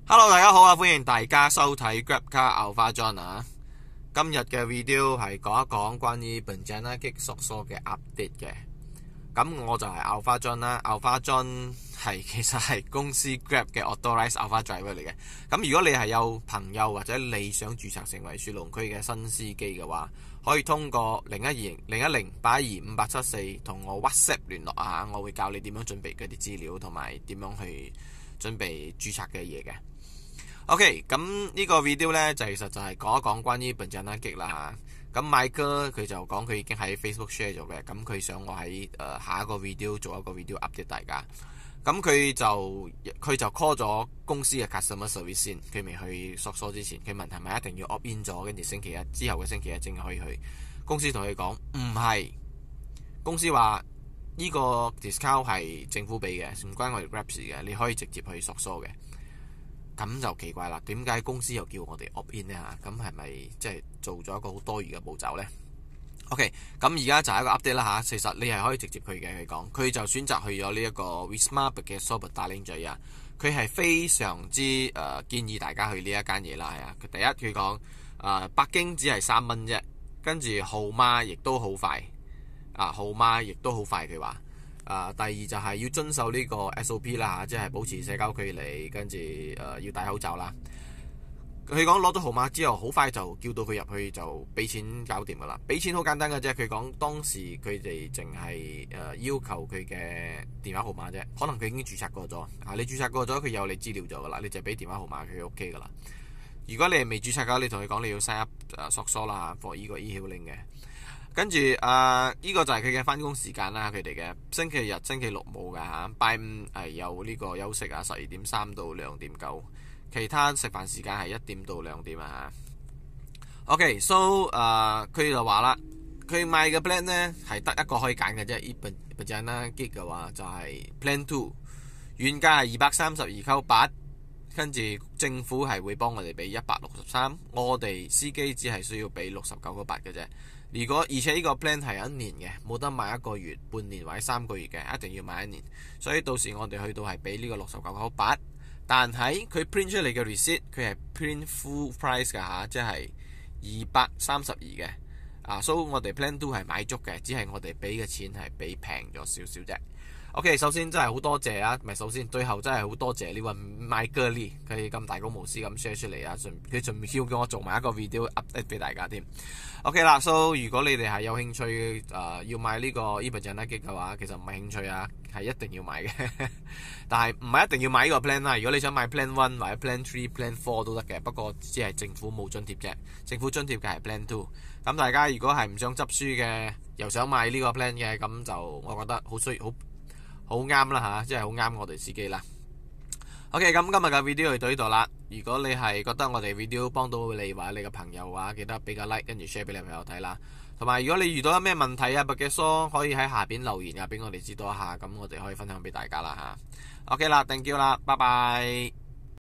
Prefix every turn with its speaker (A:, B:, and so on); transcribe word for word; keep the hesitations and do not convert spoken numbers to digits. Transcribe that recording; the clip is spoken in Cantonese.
A: Hello，大家好啊！歡迎大家收睇 GrabCar Alpha John 啊！今日嘅 video 係講一講關於 Pontianak 索索嘅 update 嘅。咁我就係 Alpha John 啦 ，Alpha John 係其實係公司 Grab 嘅 authorized Alpha driver 嚟嘅。咁如果你係有朋友或者你想註冊成為雪隆區嘅新司機嘅話，可以通過零一二零零一零八一二五八七四同我 WhatsApp 聯絡啊！我會教你點樣準備嗰啲資料同埋點樣去準備註冊嘅嘢嘅。OK， 咁呢個 video 呢，就其實就係講一講關於 Pontianak 啦嚇。咁 Michael 佢就講佢已經喺 Facebook share 咗嘅，咁佢想我喺誒、呃、下一個 video 做一個 video update 大家。咁佢就佢就 call 咗公司嘅 customer service 先，佢未去索索之前，佢問係咪一定要 opt in 咗，跟住星期一之後嘅星期一正可以去。公司同佢講唔係，公司話呢個 discount 係政府俾嘅，唔關我哋 Grab 事嘅，你可以直接去索索嘅。咁就奇怪啦，點解公司又叫我哋 opt in 呢？嚇？咁係咪即係做咗一個好多餘嘅步驟呢？ OK， 咁而家就係一個 update 啦嚇。其實你係可以直接去嘅，佢講佢就選擇去咗呢一個 Wisma Begitu Petaling啊。佢係非常之誒、呃、建議大家去呢一間嘢啦，係啊。佢第一佢講誒北京只係三蚊啫，跟住號碼亦都好快啊，號碼亦都好快佢話。Uh, 第二就係要遵守呢個 S O P 啦，即係保持社交距離，跟住誒、呃、要戴口罩啦。佢講攞咗號碼之後，好快就叫到佢入去就俾錢搞掂噶啦。俾錢好簡單嘅啫，佢講當時佢哋淨係誒要求佢嘅電話號碼啫，可能佢已經註冊過咗啊。你註冊過咗，佢有你資料咗噶啦，你就俾電話號碼佢 OK 噶啦。如果你係未註冊嘅，你同佢講你要 sign up 誒索索啦 for 呢個 e-hailing 嘅。跟住啊，呢、呃這個就係佢嘅返工時間啦，佢哋嘅星期日、星期六冇㗎嚇，拜五係有呢個休息啊，十二點三到兩點九，其他食飯時間係一點到兩點啊嚇。OK，so 啊，佢就話啦，佢賣嘅 plan 呢係得一個可以揀嘅啫，依 Pontianak嘅話就係 Plan Two， 原價係二百三十二溝八，跟住政府係會幫我哋俾一百六十三，我哋司機只係需要俾六十九個八嘅啫。如果而且呢個 plan 係一年嘅，冇得買一個月、半年或者三個月嘅，一定要買一年。所以到時我哋去到係俾呢個六十九個八，但係佢 print 出嚟嘅 receipt 佢係 print full price 㗎嚇，即係二百三十二嘅。啊，所以我哋 plan two 係買足嘅，只係我哋俾嘅錢係俾平咗少少啫。OK， 首先真係好多謝啊，唔係首先，最後真係好多謝呢位 Michael Lee， 佢咁大公無私咁 share 出嚟啊，佢仲要叫我做埋一個 video update 俾大家添。OK 啦 ，so 如果你哋係有興趣誒、呃、要買呢個 Pontianak 嘅話，其實唔係興趣啊，係一定要買嘅。但係唔係一定要買呢個 plan 啦，如果你想買 plan one 或者 plan three、plan four 都得嘅，不過只係政府冇津貼啫，政府津貼嘅係 plan two。咁大家如果係唔想執輸嘅，又想買呢個 plan 嘅，咁就我覺得好需好。好啱啦嚇，即係好啱我哋司機啦。OK，咁今日嘅 video 就到呢度啦。如果你係覺得我哋 video 幫到你或者你嘅朋友嘅話，記得俾個 like 跟住 share 俾你朋友睇啦。同埋如果你遇到有咩問題啊，或者疏可以喺下邊留言啊，俾我哋知道一下，咁我哋可以分享俾大家啦嚇。OK 啦，thank you啦，拜拜。